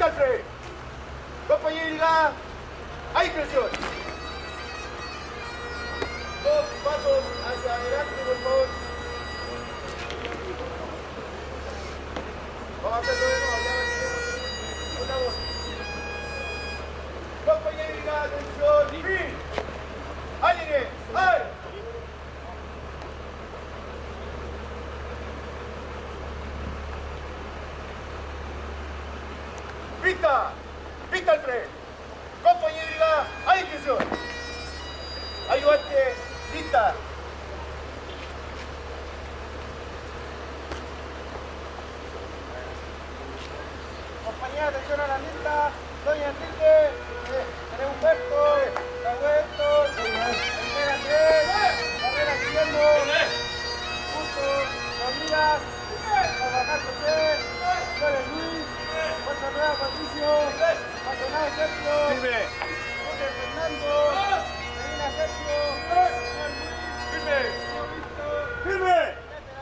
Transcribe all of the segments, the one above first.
al frente. Compañera, hay presión. 2 pasos hacia adelante, por favor. Vamos a hacerlo de nuevo, ya venimos. Una voz. Compañera, atención, fin. ¡Aline! ¡Ay! ¡Pista! ¡Pista al frente! Compañera, hay inscripción. Ayudante, lista. Compañía, atención a la lista. Doña Enrique, María Humberto, Roberto, Andrés Andrés, Carrera Guillermo, Justo, Rodríguez, Carvajal José, Flores Luis, Fuerza Nueva Patricio, Maldonado Sergio, Jorge Fernando, Medina Sergio, Juan Luis, Víctor, ¡Firme!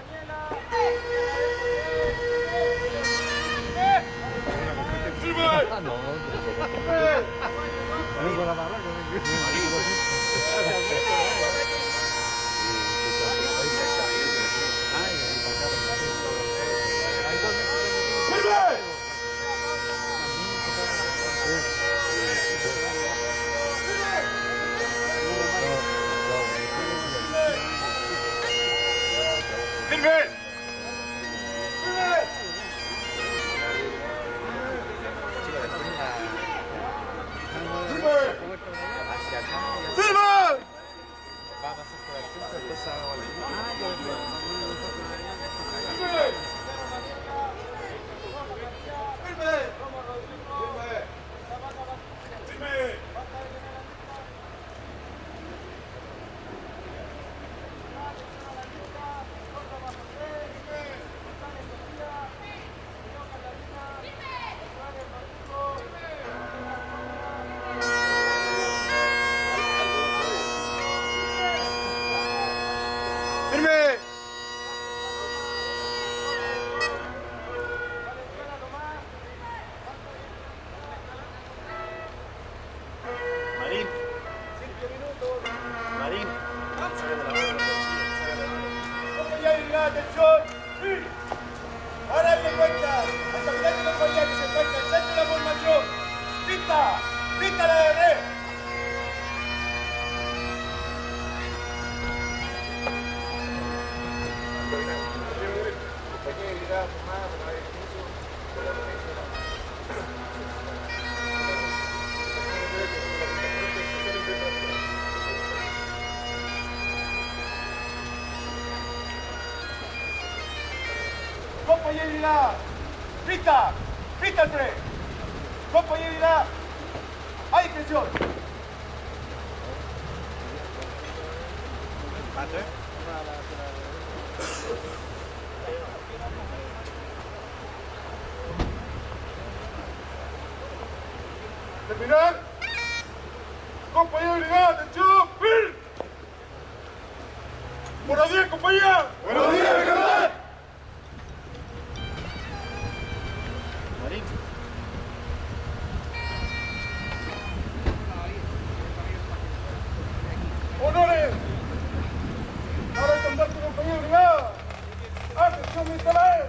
Atención, sí. Ahora me cuenta, hasta el final de la compañía que se encuentra el centro de la formación. ¡Pista! ¡Pista la de red! Compañería, pista, pista al frente. Compañería, hay presión. Terminar. Compañería, atención, ¡fin! Buenos días, compañía. Buenos días, mi capitán. ¡Honores! ¡Ahora estandarte, compañero de brigada! ¡Atención, militares!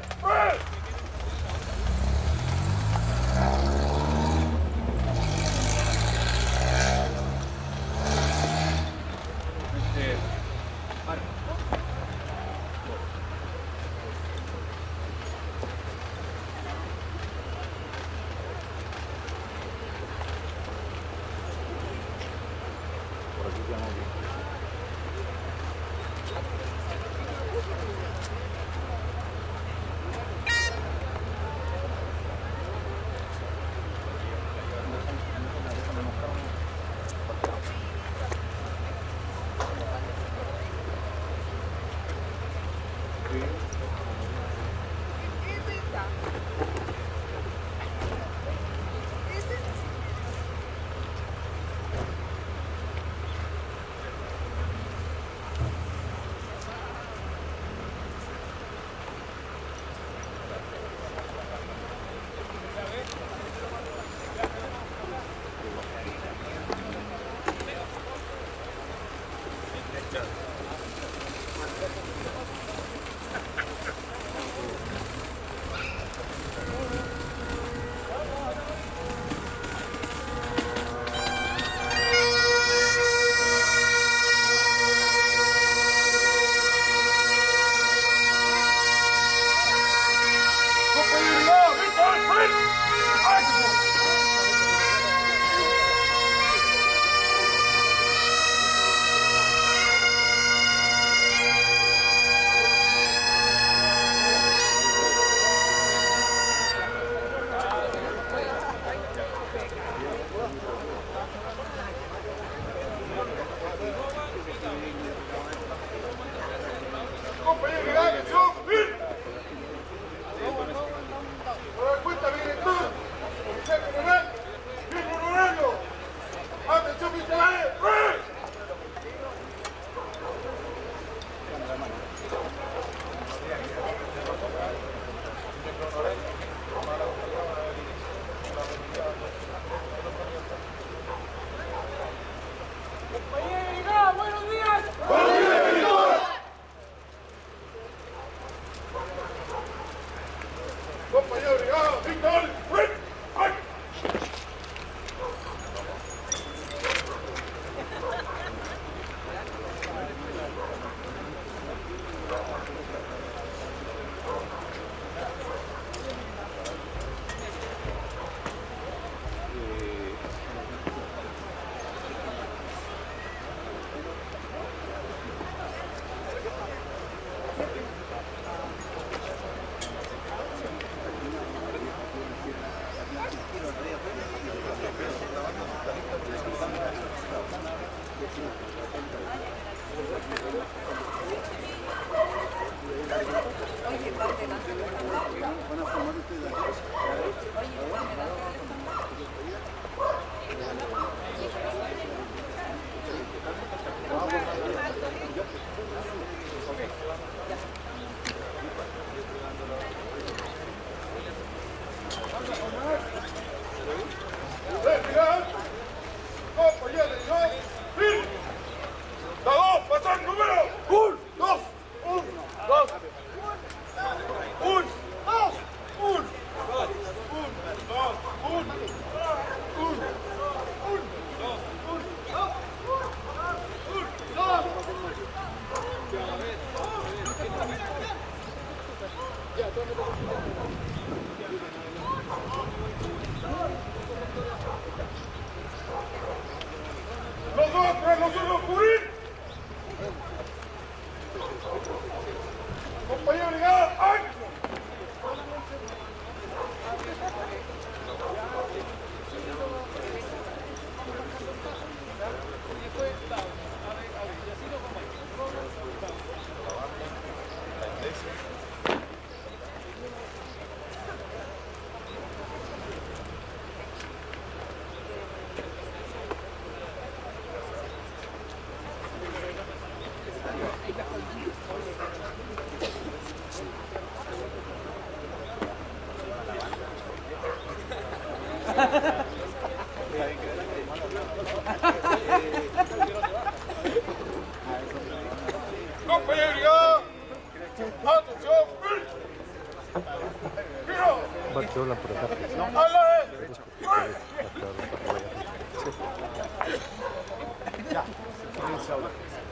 Sauda.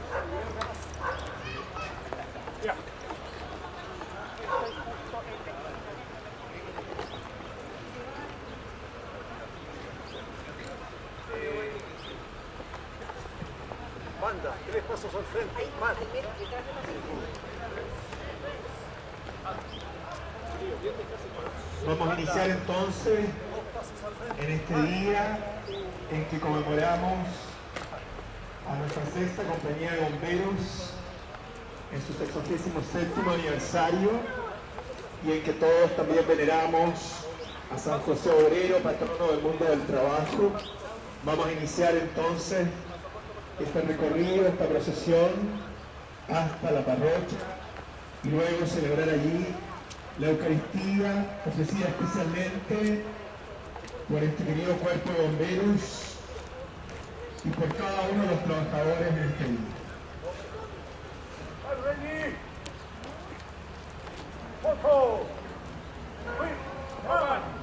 Ja. Manda, 3 pasos al frente. Manda. Vamos a iniciar entonces en este día en que conmemoramos a nuestra sexta compañía de bomberos en su 67º aniversario y en que todos también veneramos a San José Obrero, patrono del mundo del trabajo. Vamos a iniciar entonces este recorrido, esta procesión hasta la parroquia y luego celebrar allí la Eucaristía ofrecida especialmente por este querido cuerpo de bomberos y por cada uno de los trabajadores en este día. Ready? Foco! Quick! Come!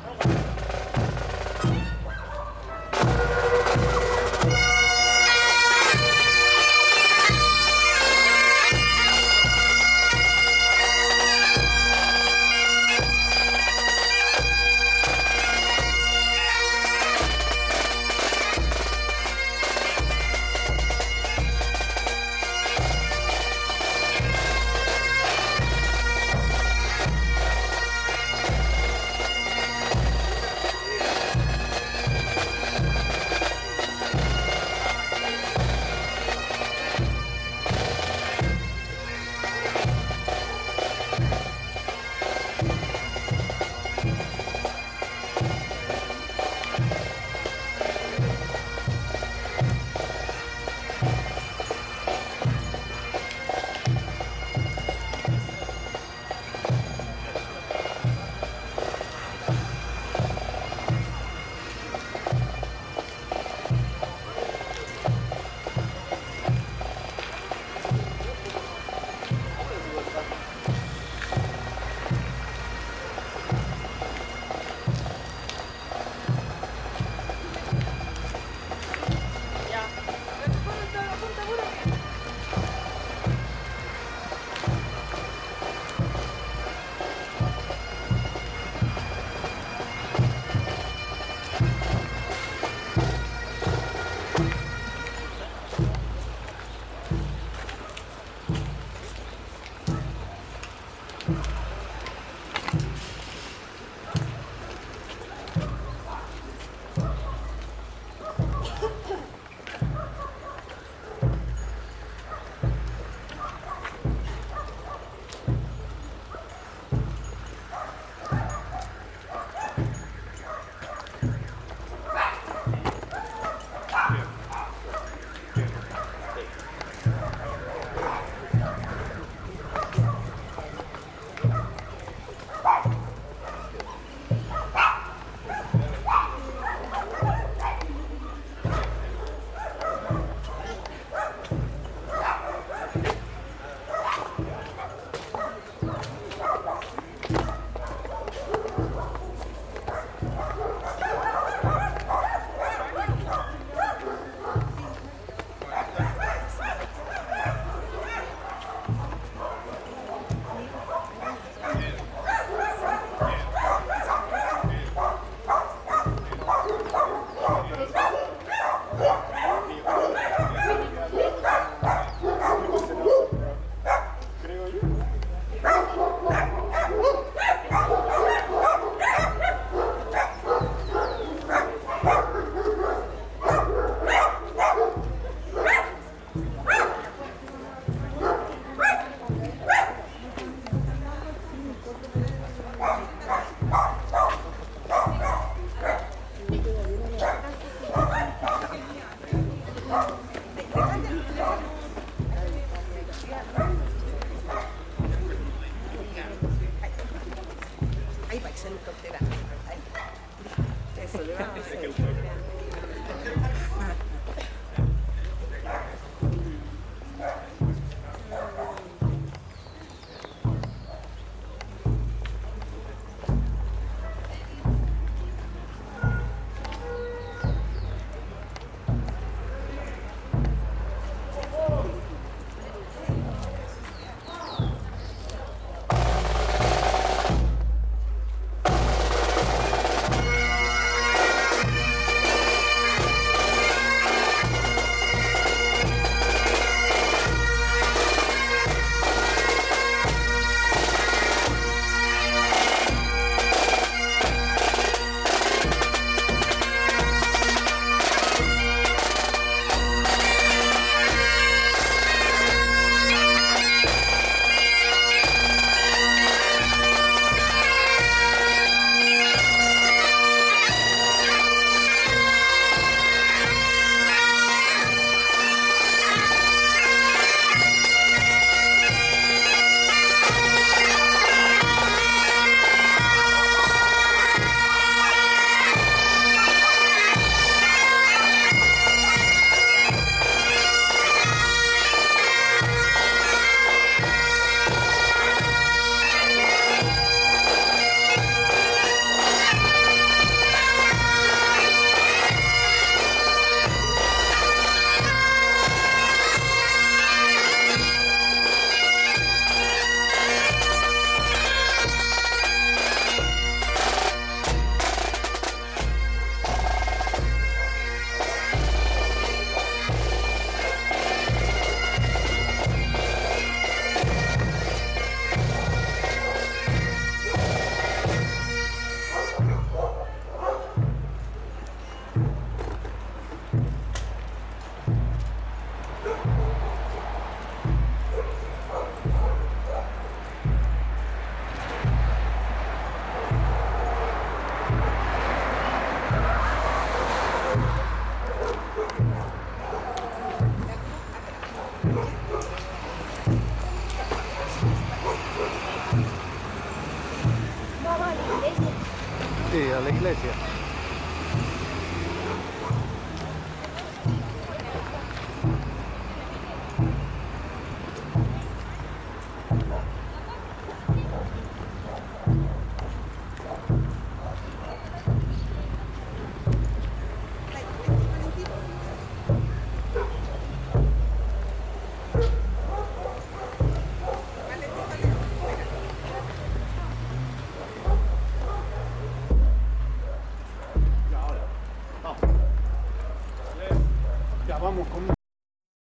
iglesia. Ya vamos con